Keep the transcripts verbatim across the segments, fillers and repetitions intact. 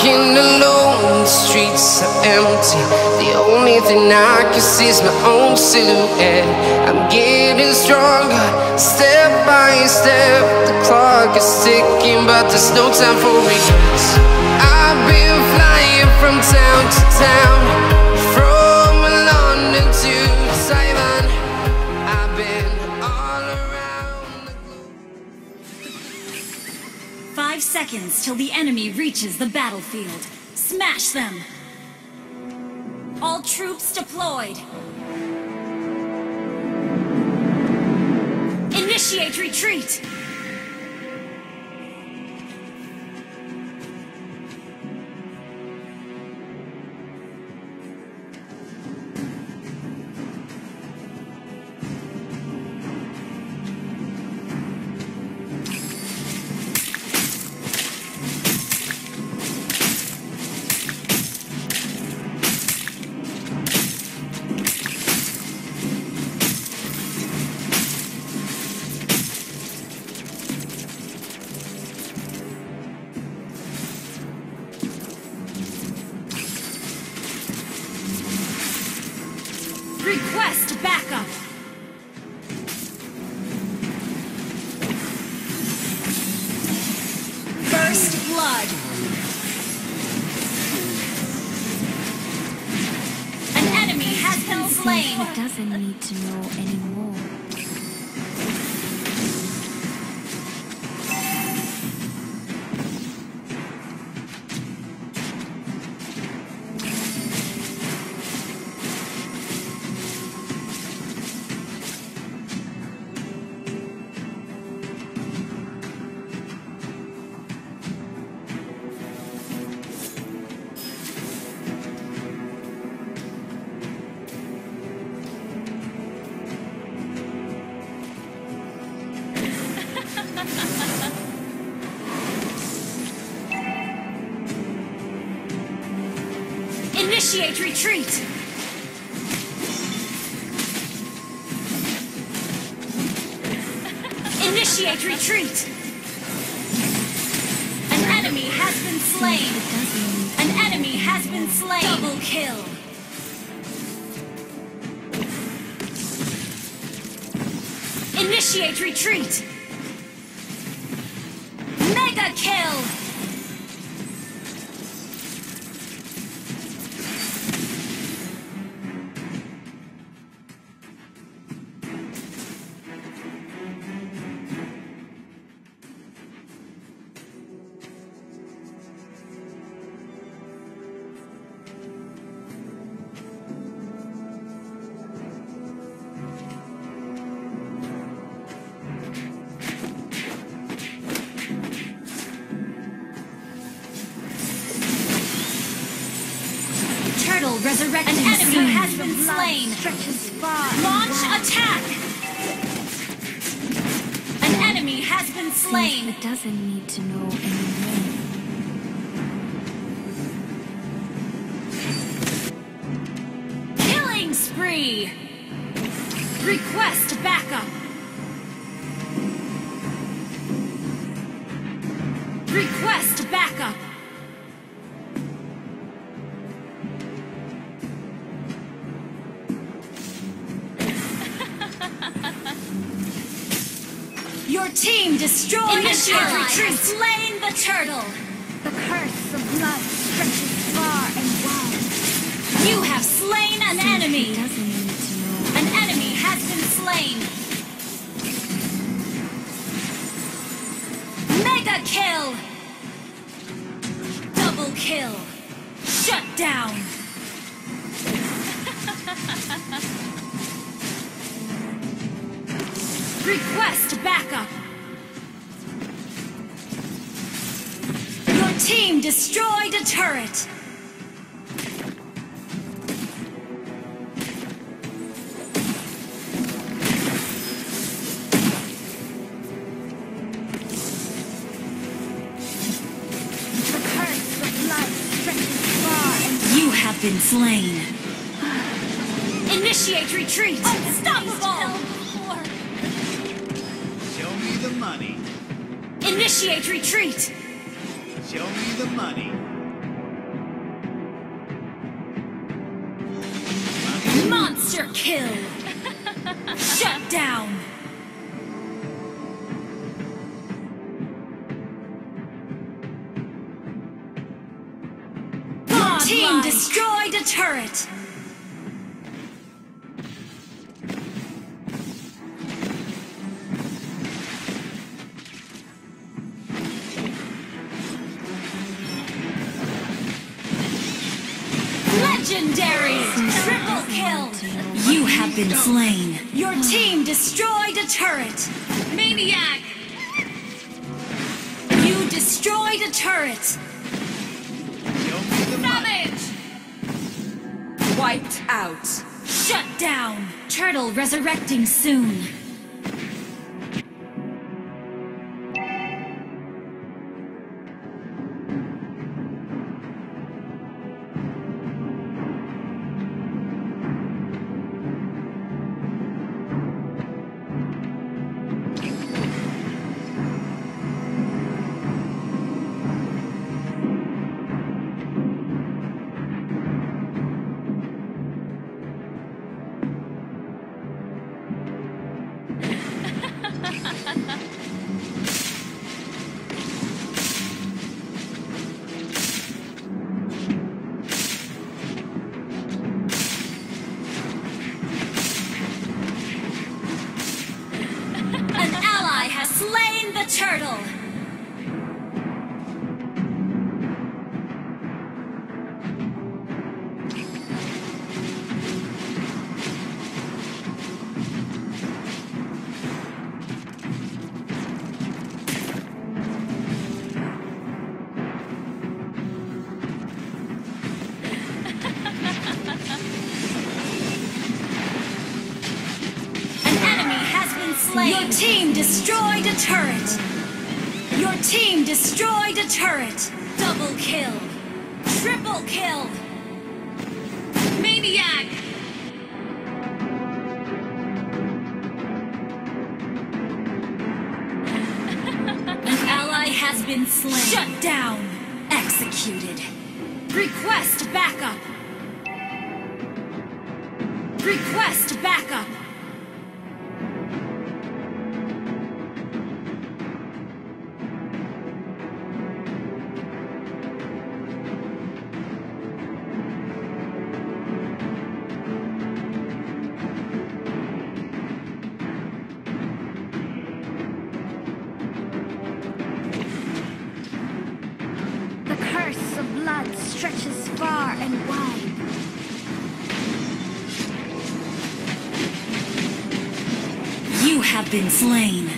walking alone, the streets are empty. The only thing I can see is my own silhouette. I'm getting stronger, step by step. The clock is ticking, but there's no time for regrets. I've been flying from town to town, from London to Taiwan. I've been all around the globe. Five seconds till the enemy reaches the battlefield. Smash them! All troops deployed. Initiate retreat! Request backup! First blood! An enemy has been slain! He doesn't need to know anymore. Initiate retreat! Initiate retreat! An enemy has been slain! An enemy has been slain! Double kill! Initiate retreat! Mega kill! Turtle resurrected. An enemy has been slain. Stretches far. Launch attack. An enemy has been slain. It doesn't need to know anymore. Killing spree. Request backup. Request backup. Your team destroyed the retreat. Slain the turtle. The curse of blood stretches far and wide. You have slain an enemy. He doesn't need to know. An enemy has been slain. Mega kill. Double kill. Shut down. Request backup. Your team destroyed a turret. The curse of blood stretches far and You have been slain. Initiate retreat. Unstoppable. Show me the money. Initiate retreat. Show me the money. Monster kill! Shut down! Your team destroyed a turret! Legendary! Triple kill! You have been slain. Your team destroyed a turret. Maniac! You destroyed a turret. Savage! Wiped out. Shut down. Turtle resurrecting soon. Slain the turtle! Your team destroyed a turret! Your team destroyed a turret! Double kill! Triple kill! Maniac! An ally has been slain. Shut down! Executed. Request backup! Request backup! Blood stretches far and wide. You have been slain.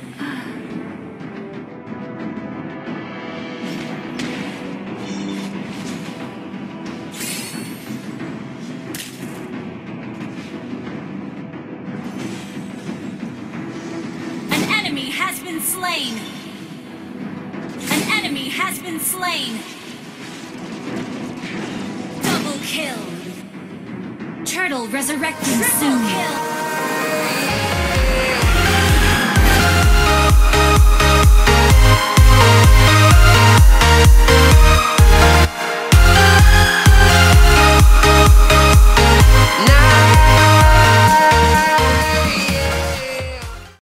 An enemy has been slain. An enemy has been slain. Kill. Turtle resurrecting soon. Kill.